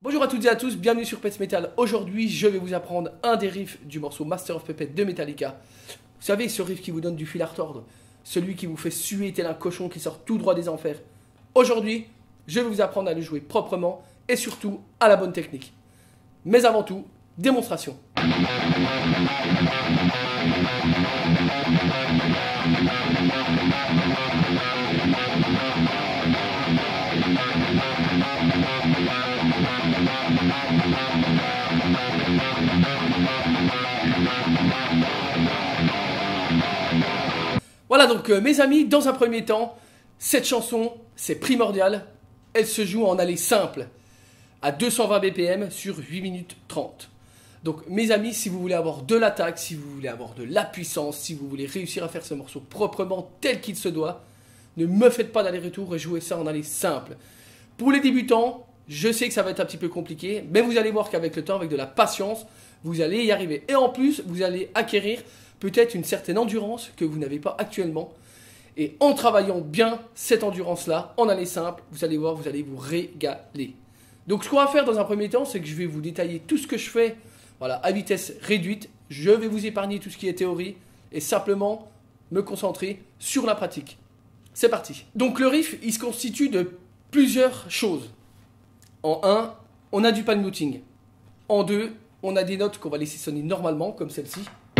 Bonjour à toutes et à tous, bienvenue sur Pets Metal. Aujourd'hui, je vais vous apprendre un des riffs du morceau Master of Puppets de Metallica. Vous savez, ce riff qui vous donne du fil à retordre, celui qui vous fait suer tel un cochon qui sort tout droit des enfers. Aujourd'hui, je vais vous apprendre à le jouer proprement et surtout à la bonne technique. Mais avant tout, démonstration. Voilà donc mes amis, dans un premier temps, cette chanson, c'est primordial. Elle se joue en allée simple, à 220 BPM sur 8 minutes 30. Donc mes amis, si vous voulez avoir de l'attaque, si vous voulez avoir de la puissance, si vous voulez réussir à faire ce morceau proprement tel qu'il se doit, ne me faites pas d'aller-retour et jouez ça en allée simple. Pour les débutants, je sais que ça va être un petit peu compliqué, mais vous allez voir qu'avec le temps, avec de la patience, vous allez y arriver. Et en plus, vous allez acquérir peut-être une certaine endurance que vous n'avez pas actuellement. Et en travaillant bien cette endurance-là, en allée simple, vous allez voir, vous allez vous régaler. Donc ce qu'on va faire dans un premier temps, c'est que je vais vous détailler tout ce que je fais, voilà, à vitesse réduite. Je vais vous épargner tout ce qui est théorie et simplement me concentrer sur la pratique. C'est parti. Donc le riff, il se constitue de plusieurs choses. En 1, on a du pan muting. En 2, on a des notes qu'on va laisser sonner normalement, comme celle-ci.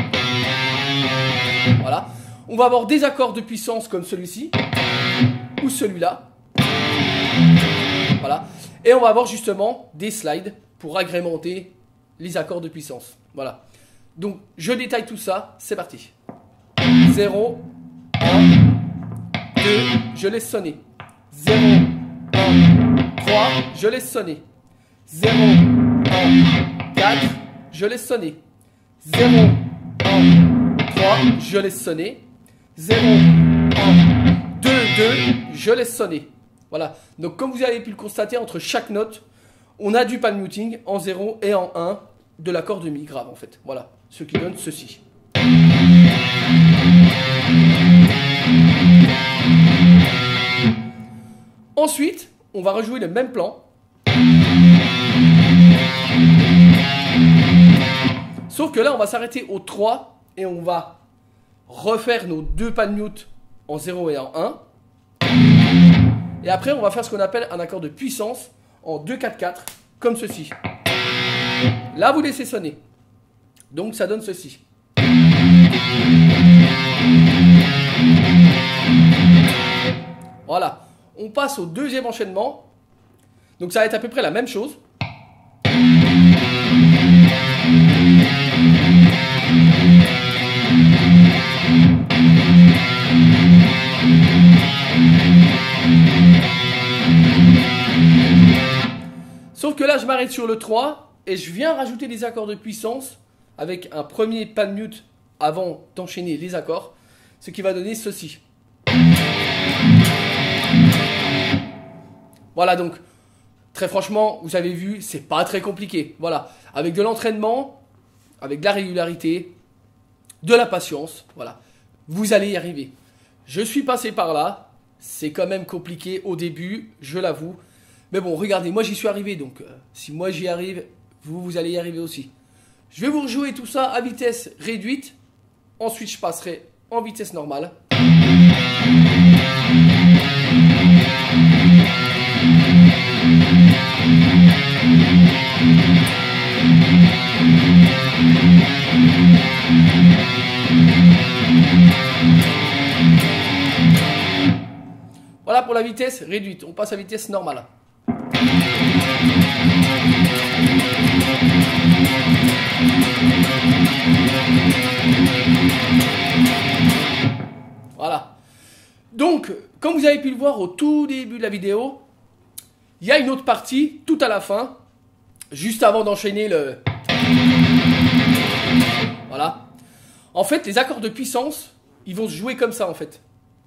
Voilà. On va avoir des accords de puissance comme celui-ci ou celui-là. Voilà. Et on va avoir justement des slides pour agrémenter les accords de puissance. Voilà. Donc je détaille tout ça. C'est parti. 0, 1, 2, je laisse sonner. 0, 1, 3, je laisse sonner. 0, 1, 4, je laisse sonner. 0, 1, 3, je laisse sonner. 0, 1, 2, 2, je laisse sonner. Voilà. Donc comme vous avez pu le constater, entre chaque note, on a du pan muting en 0 et en 1 de l'accord de mi grave en fait. Voilà. Ce qui donne ceci. Ensuite, on va rejouer le même plan. Sauf que là, on va s'arrêter au 3 et on va refaire nos deux pan mute en 0 et en 1. Et après, on va faire ce qu'on appelle un accord de puissance en 2-4-4, comme ceci. Là, vous laissez sonner. Donc, ça donne ceci. Voilà. On passe au deuxième enchaînement. Donc, ça va être à peu près la même chose. Sauf que là, je m'arrête sur le 3 et je viens rajouter des accords de puissance avec un premier pan mute avant d'enchaîner les accords, ce qui va donner ceci. Voilà donc, très franchement, vous avez vu, c'est pas très compliqué. Voilà, avec de l'entraînement, avec de la régularité, de la patience, voilà, vous allez y arriver. Je suis passé par là, c'est quand même compliqué au début, je l'avoue. Mais bon, regardez, moi j'y suis arrivé, donc si moi j'y arrive, vous allez y arriver aussi. Je vais vous rejouer tout ça à vitesse réduite. Ensuite, je passerai en vitesse normale. Voilà pour la vitesse réduite. On passe à vitesse normale. Voilà. Donc, comme vous avez pu le voir au tout début de la vidéo, il y a une autre partie tout à la fin, juste avant d'enchaîner le... Voilà. En fait, les accords de puissance, ils vont se jouer comme ça en fait.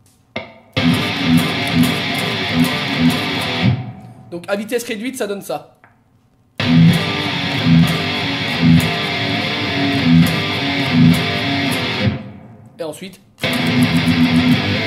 Donc à vitesse réduite, ça donne ça. Et ensuite,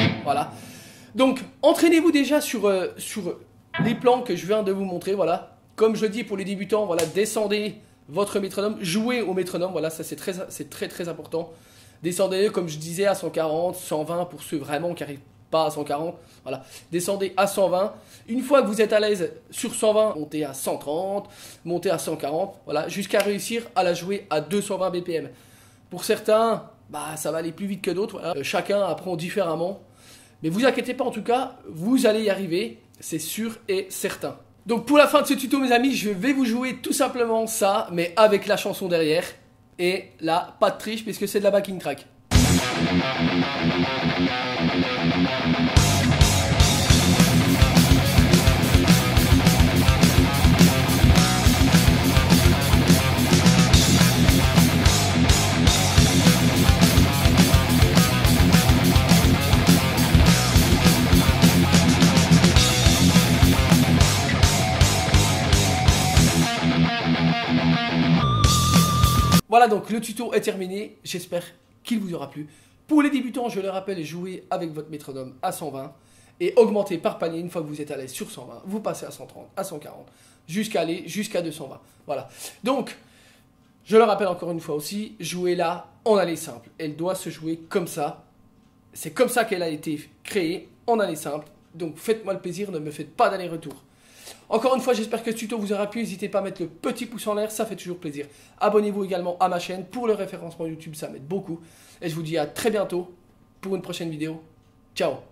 voilà. Donc, entraînez-vous déjà sur les plans que je viens de vous montrer, voilà. Comme je le dis pour les débutants, voilà, descendez votre métronome, jouez au métronome, voilà, ça c'est très important. Descendez, comme je disais, à 140, 120 pour ceux vraiment qui n'arrivent pas à 140. Voilà, descendez à 120. Une fois que vous êtes à l'aise sur 120, montez à 130, montez à 140, voilà, jusqu'à réussir à la jouer à 220 BPM. Pour certains, bah, ça va aller plus vite que d'autres. Voilà. Chacun apprend différemment. Mais vous inquiétez pas, en tout cas, vous allez y arriver, c'est sûr et certain. Donc pour la fin de ce tuto, mes amis, je vais vous jouer tout simplement ça, mais avec la chanson derrière. Et là, pas de triche, puisque c'est de la backing track. Voilà, donc le tuto est terminé, j'espère qu'il vous aura plu. Pour les débutants, je le rappelle, jouez avec votre métronome à 120 et augmentez par palier. Une fois que vous êtes à l'aise sur 120, vous passez à 130, à 140, jusqu'à aller jusqu'à 220. Voilà, donc je le rappelle encore une fois aussi, jouez là en aller simple. Elle doit se jouer comme ça, c'est comme ça qu'elle a été créée, en aller simple. Donc faites-moi le plaisir, ne me faites pas d'aller-retour. Encore une fois, j'espère que ce tuto vous aura plu. N'hésitez pas à mettre le petit pouce en l'air, ça fait toujours plaisir. Abonnez-vous également à ma chaîne pour le référencement YouTube, ça m'aide beaucoup. Et je vous dis à très bientôt pour une prochaine vidéo. Ciao!